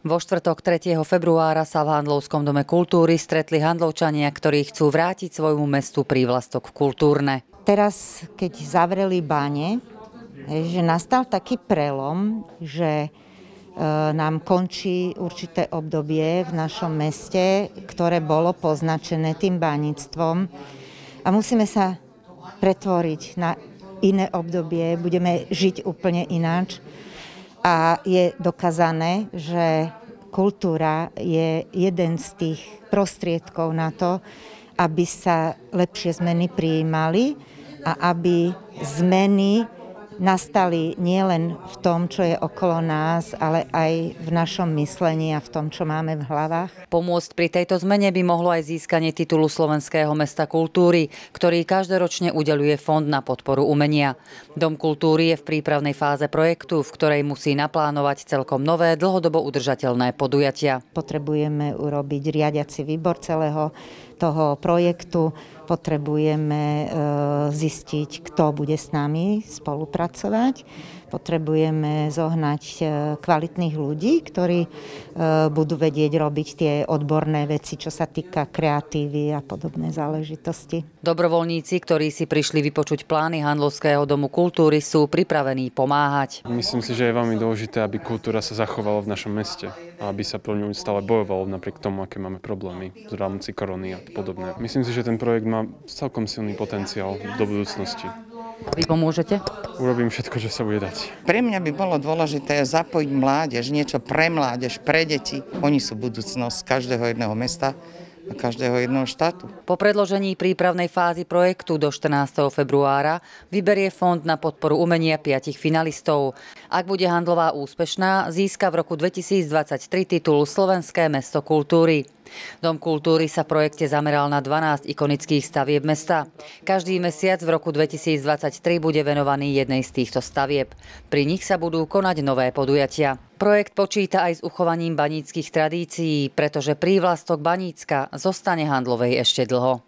Vo štvrtok 3. februára sa v Handlovskom dome kultúry stretli handlovčania, ktorí chcú vrátiť svojmu mestu prívlastok kultúrne. Teraz, keď zavreli bane, že nastal taký prelom, že nám končí určité obdobie v našom meste, ktoré bolo poznačené tým baníctvom a musíme sa pretvoriť na iné obdobie, budeme žiť úplne ináč. A je dokázané, že kultúra je jeden z tých prostriedkov na to, aby sa lepšie zmeny prijímali a aby zmeny nastali nielen v tom, čo je okolo nás, ale aj v našom myslení a v tom, čo máme v hlavách. Pomôcť pri tejto zmene by mohlo aj získanie titulu Slovenského mesta kultúry, ktorý každoročne udeľuje Fond na podporu umenia. Dom kultúry je v prípravnej fáze projektu, v ktorej musí naplánovať celkom nové, dlhodobo udržateľné podujatia. Potrebujeme urobiť riadiaci výbor celého toho projektu, potrebujeme zistiť, kto bude s nami spolupracovať. Potrebujeme zohnať kvalitných ľudí, ktorí budú vedieť robiť tie odborné veci, čo sa týka kreatívy a podobné záležitosti. Dobrovoľníci, ktorí si prišli vypočuť plány Handlovského domu kultúry, sú pripravení pomáhať. Myslím si, že je veľmi dôležité, aby kultúra sa zachovala v našom meste a aby sa pro ňu stále bojovalo napriek tomu, aké máme problémy v rámci korony a podobne. Myslím si, že ten projekt má celkom silný potenciál do budúcnosti. Vy pomôžete? Urobím všetko, čo sa bude dať. Pre mňa by bolo dôležité zapojiť mládež, niečo pre mládež, pre deti. Oni sú budúcnosť každého jedného mesta a každého jedného štátu. Po predložení prípravnej fázy projektu do 14. februára vyberie Fond na podporu umenia 5 finalistov. Ak bude Handlová úspešná, získa v roku 2023 titul Slovenské mesto kultúry. Dom kultúry sa v projekte zameral na 12 ikonických stavieb mesta. Každý mesiac v roku 2023 bude venovaný jednej z týchto stavieb. Pri nich sa budú konať nové podujatia. Projekt počíta aj s uchovaním baníckych tradícií, pretože prívlastok Banícka zostane Handlovej ešte dlho.